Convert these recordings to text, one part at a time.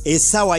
Esawa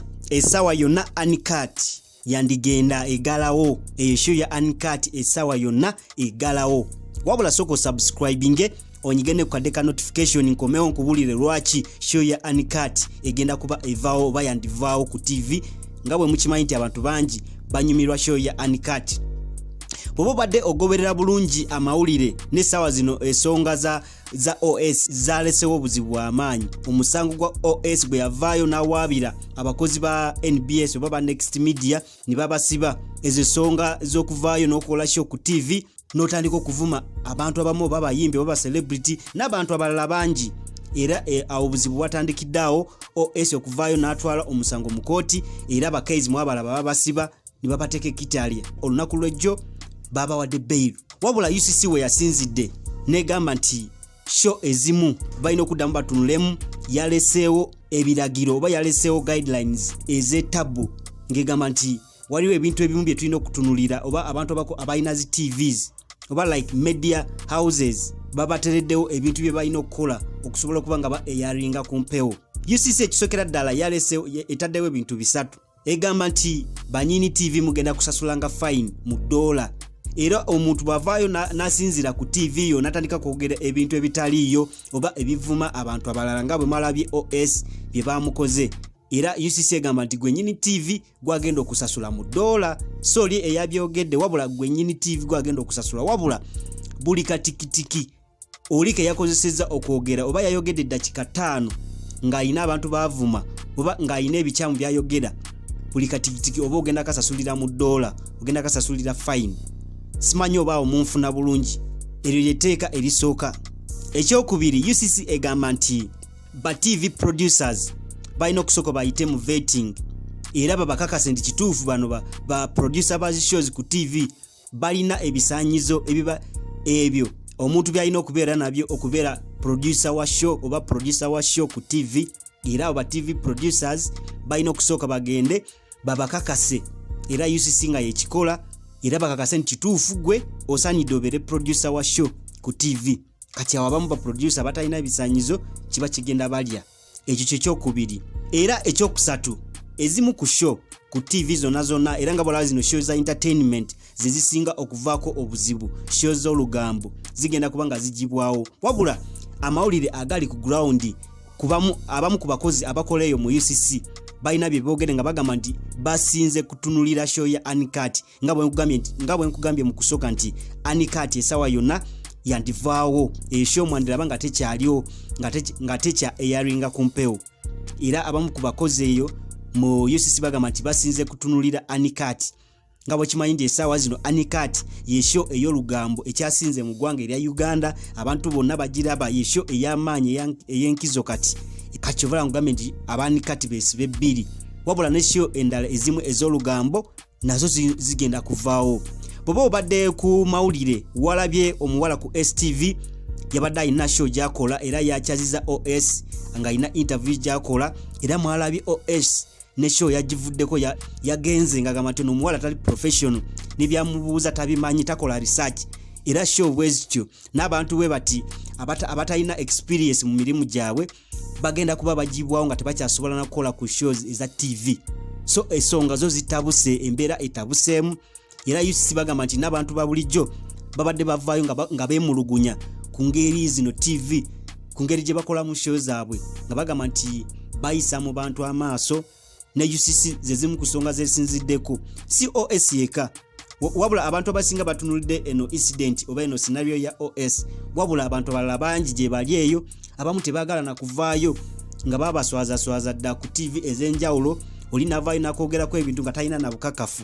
yonna Uncut yandigenda egalawo. Show ya Uncut esawa yonna egalawo. Wabula soko subscribing onyigende kukadeka notification nkomeo nkubulire lwaki show ya Uncut egenda kuba evaawo bayandivaawo ku TV ngabwe mukimanyi nti abantu bangi banyumirwa show ya Uncut. Bobo badde ogoberera bulungi amawulire ne sawa zino esonga za OS zalesewo obuzibu bw'amaanyi. Omusango gwa OS bwe yavaayo n'awaabira abakozi ba NBS oba ba Next Media ne babasiba ezo songa z'okuvaayo n'okukola show ku TV n'otandika okuvuma abantu abamu babayimbi oba celebrity n'abantu abalala bangi. Era awo obuzibu bwatandikiddeawo OS okuvaayo n'atwala omusango mu kooti era abakaizi mu abalaba babasiba ne babateeka ekitaalye. Olunaku lw'ejjo baba wadde bail. Wabula UCC we yasinzidde negamba nti show ezimu balina okuddamu batunulemu yaleseewo ebiragiro oba yaleseewo guidelines ez'etabu ngegamba nti waliwo ebintu ebimu bye tulina okutunulira oba abantu abalina zi TVs oba like media houses babatereddewo ebintu bye balina okukola okusobola okuba nga ba airinga ku mpewo. UCC ekisokera ddala yaleseewo etaddewo ebintu bisatu. Egamba nti banyini TV mugenda kusasulanga fine mu $. Era omuntu bavaayo nasinzira ku TV yo natandika kwogera ebintu ebitaliyo oba ebivuma abantu abalala nga bwe malabye OS bye bamukoze. Era UCC egamba nti gwenyini TV gwagenda okusasula mu $. Soli eyabyogedde wabula gwenyini TV gwagenda okusasula wabula buli katikitiki olike yakozeseza okwogera oba yayogedde dakika 5 ng'ayina abantu bavuma oba ng'ayina ebikyamu byayogera buli katikitiki oba ogenda kasasulira mu $, ogenda kasasulira fine. Simanyi oba omunfuna bulungi. Eryo lyeteeka erisooka. Ekyokubiri UCC egamba nti ba TV producers balina okusooka bayite mu vetting era babakakase nti kituufu bano ba producer ba shows ku TV balina ebisaanyizo ebiba ebyo omuntu byalina okubeera nabyo okubeera producer wa show oba producer wa show ku TV. Era aba TV producers balina okusooka bagende babakakase era UCC nga yekikola era bakakase nti kituufu gwe osaanidde obeere producer wa show ku TV. Kati awo abamu ba producer batalina ebisaanyizo kiba kigenda balya. Ekyo ky'ekyokubiri. Era ekyokusatu ezimu ku show ku TV zonna era nga bwolaba zino show za entertainment zezisinga okuvaako obuzibu show z'olugambo zigenda kuba nga zigibwawo. Wabula amawulire agali ku ground abamu ku bakozi abakola eyo mu UCC balina bye boogere nga bagamba nti basinze kutunulira show ya Uncut nga bwe nkugambye mu kusooka nti Uncut esawa yonna yandivaawo. Show mwandiraba nga tekyaliwo nga tekya airinga ku mpewo. Era abamu ku bakozi eyo mu UCC bagamba nti basinze kutunulira Uncut nga bwe kimanyi nti esaawa zino Uncut ye show ey'olugambo ekyasinze mu ggwanga erya Uganda. Abantu bonna bagiraba ye show ey'amaanyi ey'enkizo kati kakyovula ngugambye nti aba Uncut beesibe bbiri. Wabula ne show endala ezimu ez'olugambo nazo zigenda kuvaawo. Bw'oba obadde ku mawulire walabye omuwala ku STV yabadde alina show gy'akola era yakyaziza OS nga alina interview gy'akola era mwalabye OS ne show yagivuddeko yagenze nga gamba nti omuwala tali professional n'ebyamubuuza tabimanyi takola research era show bwezityo n'abantu bwe bati abatalina experience mu mirimu gyabwe bagenda kuba bagibwawo nga tebakyasobola nakukola ku shows eza TV. So esonga zo zitabuse embeera etabuseemu era UCC bagamba nti n'abantu ba bulijjo babadde bavaayo nga beemulugunya ku ngeri zino TV ku ngeri gye bakola mu show zaabwe nga bagamba nti bayisa mu bantu amaaso. Ne UCC zezimu ku nsonga zesinziddeko si OS yeka wabula abantu abasinga batunulidde eno incident oba eno scenario ya OS wabula abantu abalala bangi gye bali eyo abamu tebaagala na kuvaayo nga babaswaza dda ku TV ez'enjawulo oli navaayo nakwogerako ebintu nga talina na bukakafu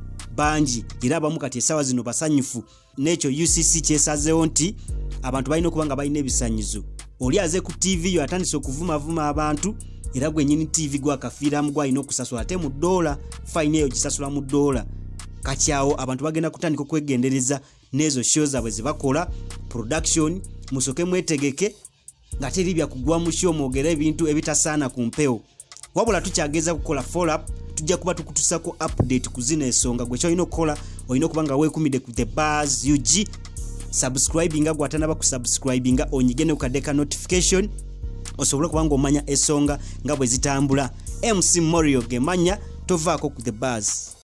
bangi. Era abamu kati esaawa zino basanyufu n'ekyo UCC kyesazeewo nti abantu balina okuba nga balina ebisanyizo. Oli aze ku TV yo atandise okuvumavuma abantu era gwenyini TV gwakafiiramu gwalina okusasula ate mu $. Fine eyo gisasula mu $. Kati awo abantu bagenda kutandika okwegendereza n'ezo show zaabwe ze bakola production musoke mwetegeke nga teri bya kugwa mu show mwogera ebintu ebitasaana ku mpewo. Wabula tukyageza kukola follow up tujja kuba tukutusako update ku zino ensonga. Gwe kyolina okukola olina okuba nga weekumidde ku The Buzz UG subscribinga gwatanaba ku subscribinga onyigene ukadeka notification osobola kubanga omanya esonga nga bwe zitambula MC Morio gemanya tovaako ku the buzz.